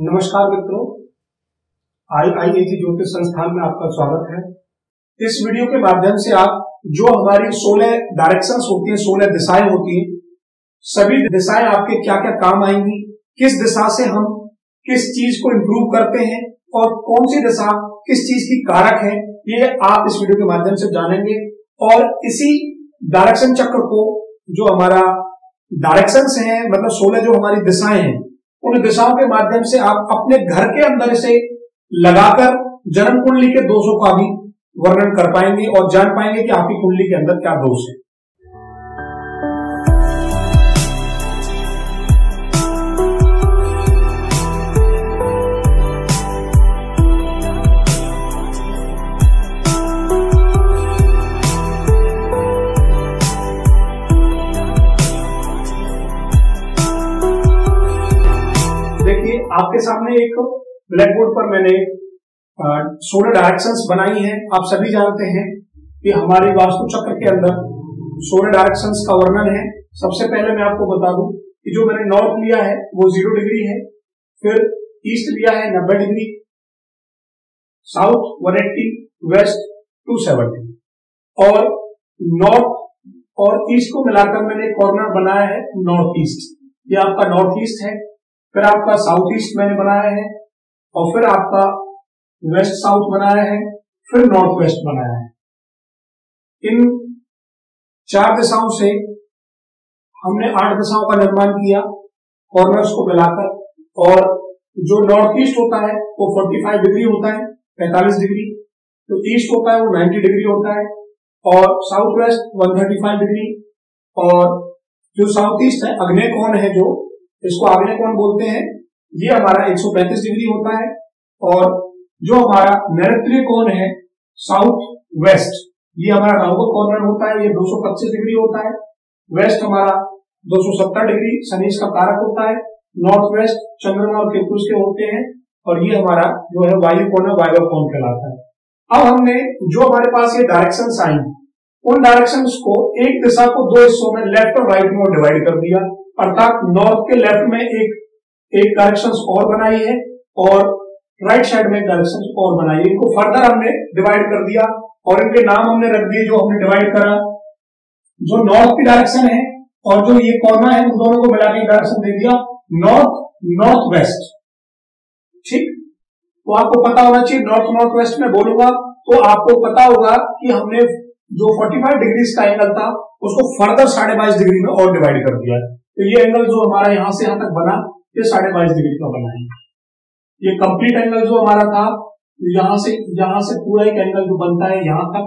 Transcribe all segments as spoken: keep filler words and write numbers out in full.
नमस्कार मित्रों, आई आई ए जी ज्योतिष संस्थान में आपका स्वागत है। इस वीडियो के माध्यम से आप जो हमारी सोलह डायरेक्शंस होती हैं, सोलह दिशाएं होती हैं, सभी दिशाएं आपके क्या क्या काम आएंगी, किस दिशा से हम किस चीज को इंप्रूव करते हैं और कौन सी दिशा किस चीज की कारक है, ये आप इस वीडियो के माध्यम से जानेंगे। और इसी डायरेक्शन चक्र को, जो हमारा डायरेक्शंस हैं, मतलब सोलह जो हमारी दिशाएं हैं, उन दिशाओं के माध्यम से आप अपने घर के अंदर से लगाकर जन्म कुंडली के दोषों का भी वर्णन कर पाएंगे और जान पाएंगे कि आपकी कुंडली के अंदर क्या दोष है। देखिए, आपके सामने एक ब्लैक बोर्ड पर मैंने सोलह डायरेक्शंस बनाई हैं। आप सभी जानते हैं कि हमारे वास्तु चक्र के अंदर सोलह डायरेक्शंस का वर्णन है। सबसे पहले मैं आपको बता दूं कि जो मैंने नॉर्थ लिया है वो जीरो डिग्री है, फिर ईस्ट लिया है नब्बे degree, south one eighty, west two seventy, और नॉर्थ और ईस्ट को मिलाकर मैंने कॉर्नर बनाया है नॉर्थ ईस्ट। ये आपका नॉर्थ ईस्ट है। फिर आपका साउथ ईस्ट मैंने बनाया है, और फिर आपका वेस्ट साउथ बनाया है, फिर नॉर्थ वेस्ट बनाया है। इन चार दिशाओं से हमने आठ दिशाओं का निर्माण किया कॉर्नर्स को मिलाकर। और जो नॉर्थ ईस्ट होता है वो पैंतालीस डिग्री होता है, पैंतालीस डिग्री। जो ईस्ट होता है वो नब्बे डिग्री होता है, और साउथ वेस्ट एक सौ पैंतीस डिग्री। और जो साउथ ईस्ट है, आग्नेय कोण है, जो इसको आग्नेय कोण बोलते हैं, ये हमारा एक सौ पैंतीस डिग्री होता है। और जो हमारा नैऋत्य कोण है साउथ वेस्ट, ये हमारा राहु कॉर्नर होता है, ये दो सौ पच्चीस डिग्री होता है। वेस्ट हमारा दो सौ सत्तर डिग्री शनि का कारक होता है। नॉर्थ वेस्ट चंद्रमा और केतु के होते हैं, और ये हमारा जो है वायु कोण है, वायु कोण कहलाता है। अब हमने जो हमारे पास ये डायरेक्शंस आई, उन डायरेक्शंस को एक दिशा को दो हिस्सों में, लेफ्ट और राइट में डिवाइड कर दिया। अर्थात नॉर्थ के लेफ्ट में एक एक डायरेक्शंस और बनाई है, और राइट साइड में एक डायरेक्शन और बनाई है। इनको फर्दर हमने डिवाइड कर दिया, और इनके नाम हमने रख दिए जो हमने डिवाइड करा। जो नॉर्थ की डायरेक्शन है और जो ये कॉर्नर है, उन दोनों को मिलाकर एक डायरेक्शन दे दिया, नॉर्थ नॉर्थ वेस्ट। ठीक, तो आपको पता होना चाहिए, नॉर्थ नॉर्थ वेस्ट में बोलूंगा तो आपको पता होगा कि हमने जो पैंतालीस डिग्री का एंगल था उसको फर्दर साढ़े बाईस डिग्री में और डिवाइड कर दिया। तो ये एंगल जो हमारा यहां से यहां तक बना, ये साढ़े बाईस डिग्री का बना है। ये कंप्लीट एंगल जो हमारा था, यहां से यहां से पूरा एक एंगल जो बनता है यहां तक,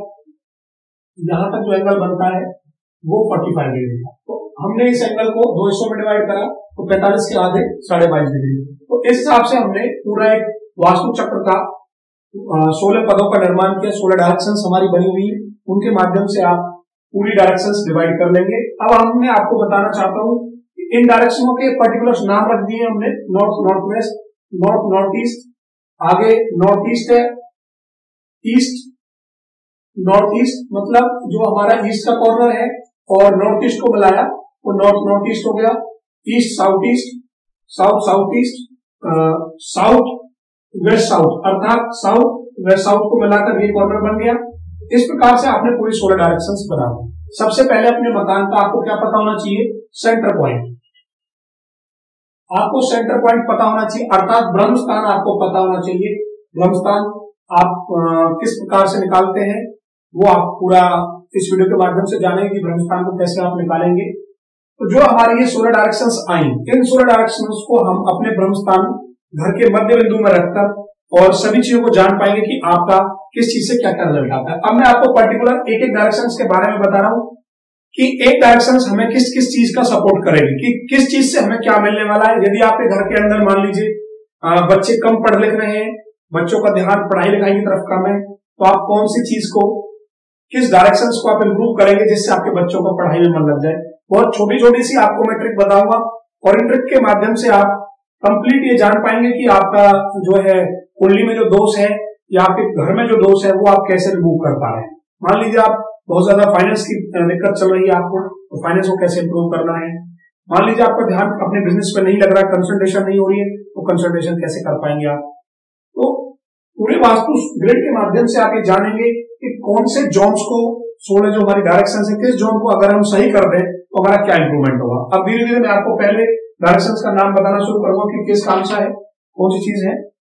यहां तक जो एंगल बनता है वो पैंतालीस डिग्री था। तो हमने इस एंगल को दो हिस्सों में डिवाइड करा, तो पैंतालीस के आधे साढ़े बाईस डिग्री। तो इस हिसाब से हमने पूरा एक वास्तु चक्र का सोलह पदों का निर्माण किया। सोलह डायरेक्शंस हमारी बनी हुई है, उनके माध्यम से आप पूरी डायरेक्शंस डिवाइड कर लेंगे। अब हमने आपको बताना चाहता हूं कि इन डायरेक्शनों के पर्टिकुलर नाम रख दिए हमने, north north west, north north east, आगे नॉर्थ ईस्ट है, ईस्ट नॉर्थ ईस्ट, मतलब जो हमारा ईस्ट का कॉर्नर है और नॉर्थ ईस्ट को मिलाया वो नॉर्थ नॉर्थ ईस्ट हो गया। East south east, south south east, south west south, अर्थात साउथ वेस्ट साउथ को मिलाकर ये कॉर्नर बन गया। इस प्रकार से आपने पूरी सोलह डायरेक्शंस बना। सबसे पहले अपने मकान का आपको क्या पता होना चाहिए, सेंटर पॉइंट। आपको सेंटर पॉइंट पता होना चाहिए, अर्थात ब्रह्म स्थान आपको पता होना चाहिए। ब्रह्म स्थान आप आ, किस प्रकार से निकालते हैं वो आप पूरा इस वीडियो के माध्यम से जानेंगे कि ब्रह्म स्थान को कैसे आप निकालेंगे। तो जो हमारी ये सोलह डायरेक्शंस आई, इन सोलह डायरेक्शंस को हम अपने ब्रह्म स्थान घर के मध्य बिंदु में रखकर और सभी चीजों को जान पाएंगे कि आपका किस चीज से क्या क्या रिजल्ट आता है। अब मैं आपको पर्टिकुलर एक एक डायरेक्शंस के बारे में बता रहा हूं कि एक डायरेक्शंस हमें किस किस चीज का सपोर्ट करेगी, कि किस चीज से हमें क्या मिलने वाला है। यदि आपके घर के अंदर मान लीजिए बच्चे कम पढ़ लिख रहे हैं, बच्चों का ध्यान पढ़ाई लिखाई की तरफ कम है, तो आप कौन सी चीज को, किस डायरेक्शंस को आप इंप्रूव करेंगे जिससे आपके बच्चों को पढ़ाई में मन लग जाए। बहुत छोटी छोटी सी आपको मैं ट्रिक बताऊंगा, और इन ट्रिक के माध्यम से आप कंप्लीट ये जान पाएंगे कि आपका जो है कुंडली में जो दोष है या आपके घर में जो दोष है वो आप कैसे रिमूव कर पा रहे हैं। मान लीजिए आप बहुत ज्यादा फाइनेंस की दिक्कत चल रही है आपको, तो फाइनेंस को कैसे इंप्रूव करना है। मान लीजिए आपका ध्यान अपने बिजनेस पे नहीं लग रहा है, कंसंट्रेशन नहीं हो रही है, तो कंसंट्रेशन कैसे कर पाएंगे आप? तो पूरे वास्तु ग्रिड के माध्यम से आप ये जानेंगे कि कौन से जोन्स को, सोलह जो हमारी डायरेक्शन है, किस जोन को अगर हम सही कर दें तो हमारा क्या इंप्रूवमेंट होगा। अब धीरे धीरे मैं आपको पहले डायरेक्शन का नाम बताना शुरू करूंगा कि किस काम सा है, कौन सी चीज है।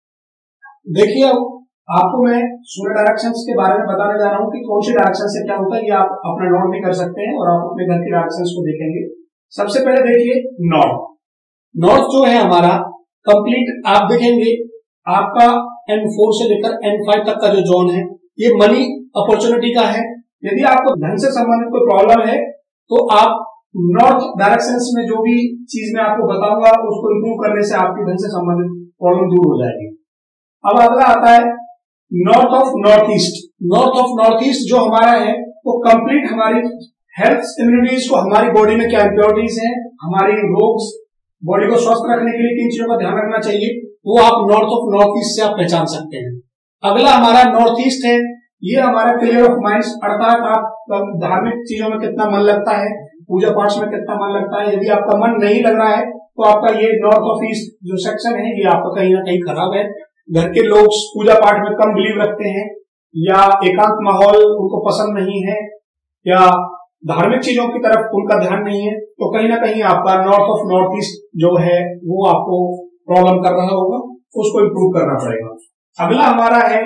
देखिए अब आपको मैं सोलह डायरेक्शंस के बारे में बताने जा रहा हूं कि कौन सी डायरेक्शन से क्या होता है, ये आप अपना नोट भी कर सकते हैं और आप अपने घर की डायरेक्शंस को देखेंगे। सबसे पहले देखिए नॉर्थ। नॉर्थ जो है हमारा कंप्लीट आप देखेंगे, आपका एन फोर से लेकर एन फाइव तक का जो जोन है ये मनी अपॉर्चुनिटी का है। यदि आपको धन से संबंधित कोई प्रॉब्लम है तो आप नॉर्थ डायरेक्शंस में जो भी चीज मैं आपको बताऊंगा उसको इंप्रूव करने से आपकी धन से संबंधित प्रॉब्लम दूर हो जाएगी। अब अगला आता है north of north east. North of north east जो हमारा है वो कंप्लीट हमारी हेल्थ इम्यूनिटीज को, हमारी बॉडी में क्या इंप्योरिटीज है, हमारी रोग्स, बॉडी को स्वस्थ रखने के लिए किन चीजों का ध्यान रखना चाहिए, वो आप नॉर्थ ऑफ नॉर्थ ईस्ट से आप पहचान सकते हैं। अगला हमारा नॉर्थ ईस्ट है, ये हमारा क्लियर ऑफ माइंड, अर्थात आप धार्मिक चीजों में कितना मन लगता है, पूजा पाठ में कितना मन लगता है। यदि आपका मन नहीं लग रहा है तो आपका ये नॉर्थ ऑफ ईस्ट जो सेक्शन है ये आपका कहीं ना कहीं खराब है। घर के लोग पूजा पाठ में कम बिलीव रखते हैं, या एकांत माहौल उनको पसंद नहीं है, या धार्मिक चीजों की तरफ उनका ध्यान नहीं है, तो कहीं ना कहीं आपका नॉर्थ ऑफ नॉर्थ ईस्ट जो है वो आपको प्रॉब्लम कर रहा होगा, उसको इंप्रूव करना पड़ेगा। अगला हमारा है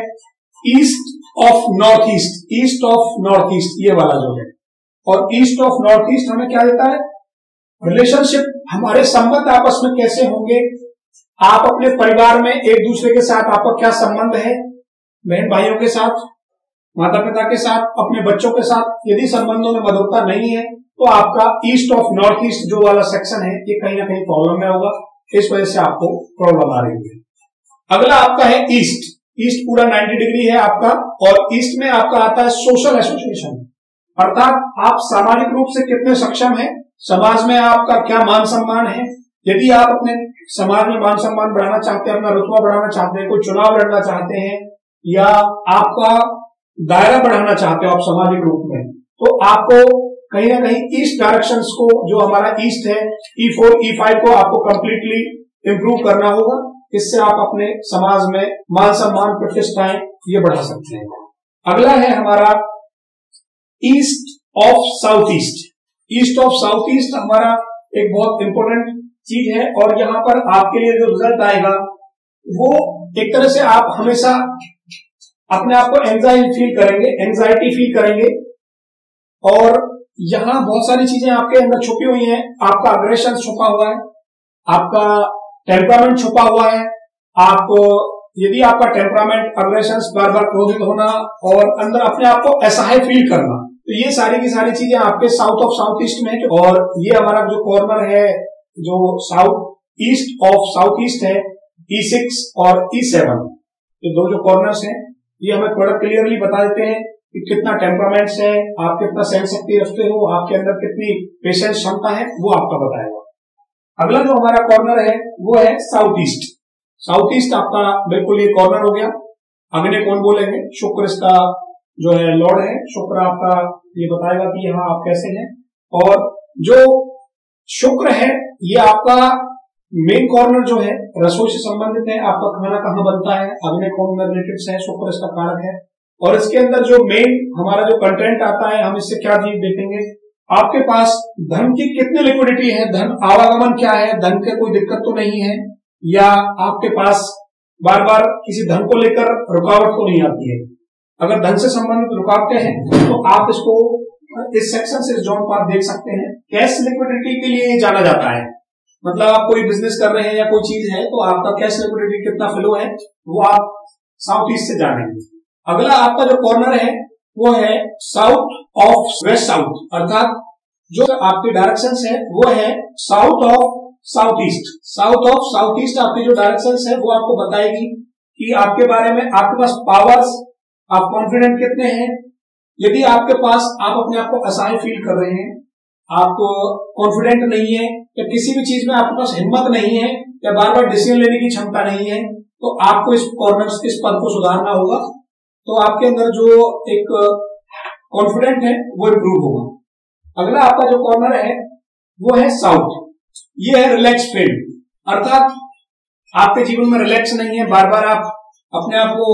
east of north east. East of north east ये वाला जो है, और ईस्ट ऑफ नॉर्थ ईस्ट हमें क्या देता है, रिलेशनशिप, हमारे संबंध आपस में कैसे होंगे, आप अपने परिवार में एक दूसरे के साथ आपका क्या संबंध है, बहन भाइयों के साथ, माता पिता के साथ, अपने बच्चों के साथ। यदि संबंधों में मधुरता नहीं है तो आपका ईस्ट ऑफ नॉर्थ ईस्ट जो वाला सेक्शन है ये कहीं ना कहीं प्रॉब्लम में होगा, इस वजह से आपको प्रॉब्लम आ रही है। अगला आपका है ईस्ट। ईस्ट पूरा नब्बे डिग्री है आपका, और ईस्ट में आपका आता है सोशल एसोसिएशन, अर्थात आप सामाजिक रूप से कितने सक्षम हैं, समाज में आपका क्या मान सम्मान है। यदि आप अपने समाज में मान सम्मान बढ़ाना चाहते हैं, अपना रुतबा बढ़ाना चाहते हैं, कोई चुनाव लड़ना चाहते हैं, या आपका दायरा बढ़ाना चाहते हो आप सामाजिक रूप में, तो आपको कहीं ना कहीं ईस्ट डायरेक्शंस को, जो हमारा ईस्ट है ई फोर ई फाइव को आपको कंप्लीटली इंप्रूव करना होगा। इससे आप अपने समाज में मान सम्मान, प्रतिष्ठाएं ये बढ़ा सकते हैं। अगला है हमारा east of south east. East of south east हमारा एक बहुत इंपॉर्टेंट चीज है, और यहां पर आपके लिए जो रिजल्ट आएगा वो एक तरह से आप हमेशा अपने आप को एंजाइटी फील करेंगे, एंजाइटी फील करेंगे, और यहां बहुत सारी चीजें आपके अंदर छुपी हुई हैं। आपका अग्रेशन छुपा हुआ है, आपका टेम्परामेंट छुपा हुआ है। आप यदि आपका टेम्परामेंट, अग्रेशन, बार बार क्रोधित होना और अंदर अपने आप को असहाय फील करना, तो ये सारी की सारी चीजें आपके साउथ ऑफ साउथ ईस्ट में। और ये हमारा जो कॉर्नर है जो south east of south east है, ई सिक्स और ई सेवन, ये दो जो कॉर्नर्स हैं ये हमें थोड़ा क्लियरली बता देते हैं कि कितना टेम्परामेंट्स है, आप कितना सहन शक्ति रखते हो, आपके अंदर कितनी पेशेंस क्षमता है, वो आपका बताएगा। अगला जो हमारा कॉर्नर है वो है साउथ ईस्ट। साउथ ईस्ट आपका बिल्कुल ये कॉर्नर हो गया। अग्नि कौन बोलेंगे, शुक्र इसका जो है लॉर्ड है, शुक्र आपका ये बताएगा कि यहाँ आप कैसे हैं। और जो शुक्र है ये आपका मेन कॉर्नर जो है रसोई से संबंधित है, आपका खाना कहाँ बनता है, अग्नि कौन में रिलेटेड है, शुक्र इसका कारक है। और इसके अंदर जो मेन हमारा जो कंटेंट आता है, हम इससे क्या चीज देखेंगे, आपके पास धन की कितनी लिक्विडिटी है, धन आवागमन क्या है, धन के कोई दिक्कत तो नहीं है, या आपके पास बार बार किसी धन को लेकर रुकावट तो नहीं आती है। अगर धन से संबंधित रुकावटें हैं तो आप इसको इस सेक्शन से, इस जोन को आप देख सकते हैं। कैश लिक्विडिटी के लिए जाना जाता है, मतलब आप कोई बिजनेस कर रहे हैं या कोई चीज है तो आपका कैश लिक्विडिटी कितना फ्लो है वो आप साउथ ईस्ट से जानेंगे। अगला आपका जो कॉर्नर है वो है साउथ ऑफ वेस्ट साउथ, अर्थात जो आपकी डायरेक्शंस है वो है south of south east. South of south east आपकी जो डायरेक्शंस है वो आपको बताएगी कि आपके बारे में, आपके पास पावर्स, आप कॉन्फिडेंट कितने हैं। यदि आपके पास आप अपने आप को असहाय फील कर रहे हैं, आप कॉन्फिडेंट नहीं है, या किसी भी चीज में आपके पास हिम्मत नहीं है, या बार बार डिसीजन लेने की क्षमता नहीं है, तो आपको इस कॉर्नर, इस पद को सुधारना होगा। तो आपके अंदर जो एक कॉन्फिडेंट है वो इंप्रूव होगा। अगला आपका जो कॉर्नर है वो है साउथ। ये है रिलैक्स फील्ड, अर्थात आपके जीवन में रिलैक्स नहीं है, बार बार आप अपने आप को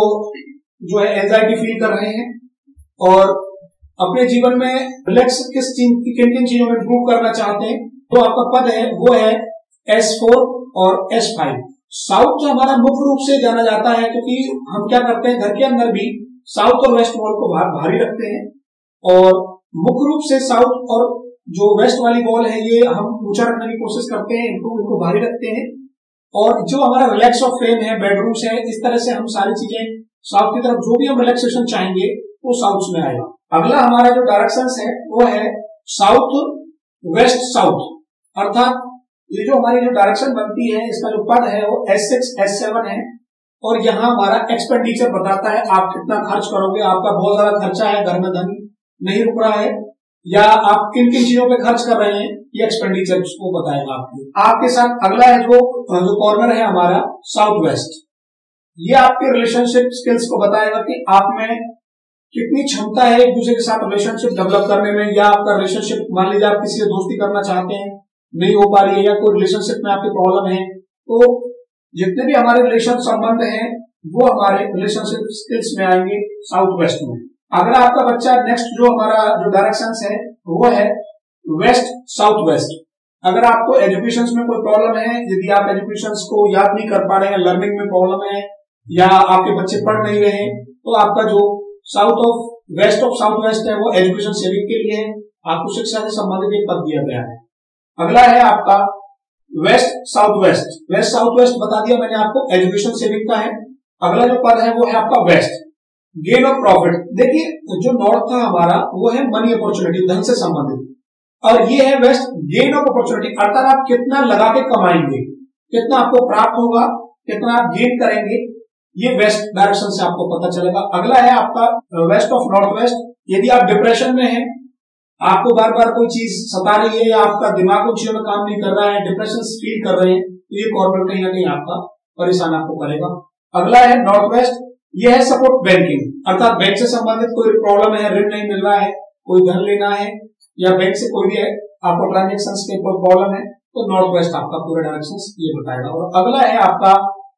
जो है एंजाइटी फील कर रहे हैं और अपने जीवन में रिलैक्स किस चीज किन किन चीजों में इंप्रूव करना चाहते हैं, तो आपका पद है वो है एस फोर और एस फाइव। साउथ जो हमारा मुख्य रूप से जाना जाता है, क्योंकि हम क्या करते हैं घर के अंदर भी साउथ और वेस्ट वॉल को भारी रखते हैं और मुख्य रूप से साउथ और जो वेस्ट वाली वॉल है ये हम ऊंचा रखने की कोशिश करते हैं, इनको इनको भारी रखते हैं। और जो हमारा रिलैक्स ऑफ फ्रेम है, बेडरूम्स है, इस तरह से हम सारी चीजें साउथ की तरफ जो भी हम रिलैक्सेशन चाहेंगे वो साउथ में आएगा। अगला हमारा जो डायरेक्शन है वो है साउथ वेस्ट साउथ, अर्थात ये जो हमारी जो डायरेक्शन बनती है इसका जो पद है वो एस सिक्स एस सेवन है और यहाँ हमारा एक्सपेंडिचर बताता है आप कितना खर्च करोगे, आपका बहुत ज्यादा खर्चा है, घर में धन नहीं रुक रहा है या आप किन किन चीजों पे खर्च कर रहे हैं, ये एक्सपेंडिचर को बताएगा आपको। आपके साथ अगला है जो जो कॉर्नर है हमारा साउथ वेस्ट, ये आपके रिलेशनशिप स्किल्स को बताएगा कि आप में कितनी क्षमता है एक दूसरे के साथ रिलेशनशिप डेवलप करने में, या आपका रिलेशनशिप मान लीजिए आप किसी से दोस्ती करना चाहते हैं नहीं हो पा रही है या कोई रिलेशनशिप में आपकी प्रॉब्लम है, तो जितने भी हमारे रिलेशन संबंध हैं वो हमारे रिलेशनशिप स्किल्स में आएंगे साउथ वेस्ट में। अगला आपका बच्चा नेक्स्ट जो हमारा जो डायरेक्शन है वो है वेस्ट साउथ वेस्ट। अगर आपको एजुकेशन में कोई प्रॉब्लम है, यदि आप एजुकेशन को याद नहीं कर पा रहे हैं, लर्निंग में प्रॉब्लम है या आपके बच्चे पढ़ नहीं रहे हैं, तो आपका जो south of west of south west है वो एजुकेशन सेविंग के लिए है, आपको शिक्षा से संबंधित एक पद दिया गया है। अगला है आपका west south west, west south west बता दिया मैंने आपको, एजुकेशन सेविंग का है। अगला जो पद है वो है आपका वेस्ट गेन ऑफ प्रॉफिट। देखिए जो नॉर्थ था हमारा वो है मनी अपॉर्चुनिटी, धन से संबंधित, और ये है वेस्ट गेन ऑफ अपॉर्चुनिटी, अर्थात आप कितना लगा के कमाएंगे, कितना आपको प्राप्त होगा, कितना आप गेन करेंगे, ये वेस्ट डायरेक्शन से आपको पता चलेगा। अगला है आपका वेस्ट ऑफ नॉर्थ वेस्ट, यदि आप डिप्रेशन में हैं, आपको बार बार कोई चीज सता रही है या आपका दिमाग उन चीजों में काम नहीं कर रहा है, डिप्रेशन फील कर रहे हैं, तो ये कॉर्नर कहीं ना कहीं आपका परेशान आपको करेगा। अगला है नॉर्थ वेस्ट, ये है सपोर्ट बैंकिंग, अर्थात बैंक से संबंधित कोई प्रॉब्लम है, ऋण नहीं मिल रहा है, कोई धन लेना है या बैंक से कोई भी है आपको ट्रांजेक्शन के कोई प्रॉब्लम है, तो नॉर्थ वेस्ट आपका पूरा डायरेक्शन ये बताएगा। और अगला है आपका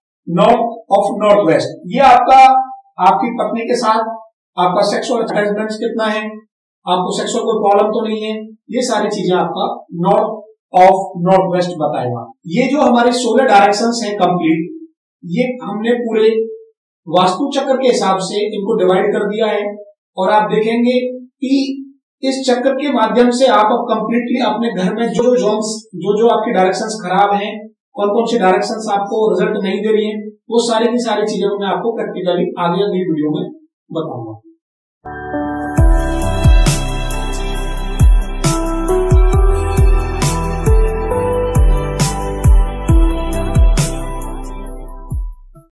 नॉर्थ ऑफ नॉर्थ वेस्ट, ये आपका आपकी पत्नी के साथ आपका सेक्सुअल अटैचमेंट कितना है, आपको सेक्सुअल कोई प्रॉब्लम तो नहीं है, ये सारी चीजें आपका नॉर्थ ऑफ नॉर्थ वेस्ट बताएगा। ये जो हमारे सोलह डायरेक्शंस हैं कंप्लीट, ये हमने पूरे वास्तु चक्र के हिसाब से इनको डिवाइड कर दिया है और आप देखेंगे कि इस चक्र के माध्यम से आप अब कंप्लीटली अपने घर में जो जोन्स जो जो आपकी डायरेक्शंस खराब हैं, कौन कौन सी डायरेक्शंस आपको रिजल्ट नहीं दे रही हैं, वो सारी की सारी चीजें मैं आपको प्रैक्टिकली आगे अगली वीडियो में बताऊंगा।